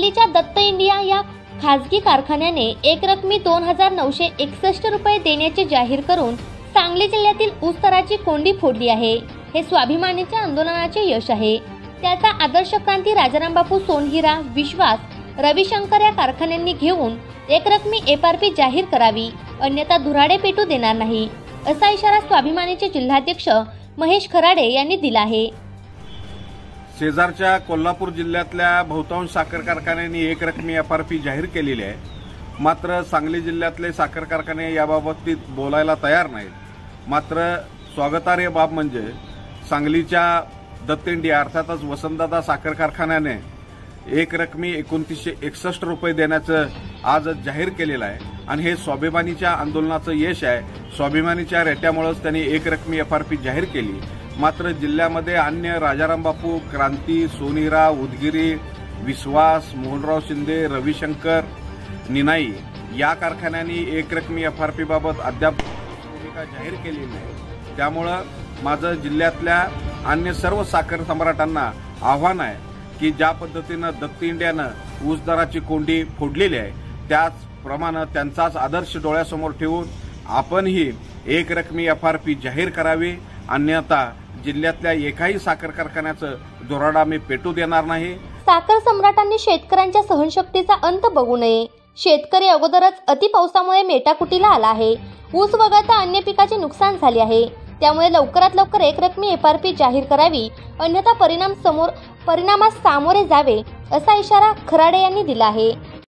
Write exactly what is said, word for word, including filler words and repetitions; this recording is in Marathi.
सांगलीच्या दत्त इंडिया या खासगी कारखान्याने एक रकमी दोन हजार नऊशे एकसष्ट रुपये देण्याचे जाहीर करून सांगली जिल्ह्यातील ऊस दराची कोंडी फोडली आहे। हे स्वाभिमानीच्या आंदोलनाचे यश आहे। त्याचा आदर्श क्रांती राजाराम बापू सोनहिरा विश्वास रविशंकर या कारखान्यांनी घेऊन एक रकमी एफ आर पी जाहीर करावी, अन्यथा धुराडे पेटू देणार नाही, असा इशारा स्वाभिमानीचे जिल्हाध्यक्ष महेश खराडे यांनी दिला आहे। शेजारच्या कोल्हापूर जिल्ह्यातल्या बहुतांश साखर कारखान्यांनी एक रकमी एफ आर पी जाहीर केलेली आहे, मात्र सांगली जिल्ह्यातले साखर कारखाने याबाबतीत बोलायला तयार नाहीत। मात्र स्वागतार्ह बाब म्हणजे सांगलीच्या दत्त इंडिया अर्थातच वसंतदादा साखर कारखान्याने एक रकमी एकोणतीसशे एकसष्ट रुपये देण्याचं आज जाहीर केलेलं आहे आणि हे स्वाभिमानीच्या आंदोलनाचं यश आहे। स्वाभिमानीच्या रेट्यामुळेच त्यांनी एक रकमी एफ आर पी जाहीर केली। मात्र जिल्ह्यामध्ये अन्य राजाराम बापू, क्रांती, सोनिरा, उदगिरी, विश्वास, मोहनराव शिंदे, रविशंकर, निनाई या कारखान्यांनी एक रकमी एफ आर पी बाबत अद्याप भूमिका जाहीर केली नाही। त्यामुळं माझं जिल्ह्यातल्या अन्य सर्व साखर सम्राटांना आव्हान आहे की ज्या पद्धतीनं दत्त इंडियानं ऊस दराची कोंडी फोडलेली आहे त्याचप्रमाणे त्यांचाच आदर्श डोळ्यासमोर ठेवून आपणही एक रकमी एफ आर पी जाहीर करावी, अन्यथा जिल्ह्यातल्या एकाही साखर कारखान्याचं धुराडा मी पेटू देणार नाही। साखर सम्राटांनी शेतकऱ्यांच्या सहनशक्तीचा अंत बघू नये। शेतकरी अगोदरच अति पावसामुळे मेटाकुटीला आला आहे। ऊस वगळता अन्य पिकाचे नुकसान झाले आहे। त्यामुळे लवकरात लवकर एक रकमी एफ आर पी जाहीर करावी, अन्यथा परिणाम समोर परिणामास सामोरे जावे, असा इशारा खराडे यांनी दिला आहे।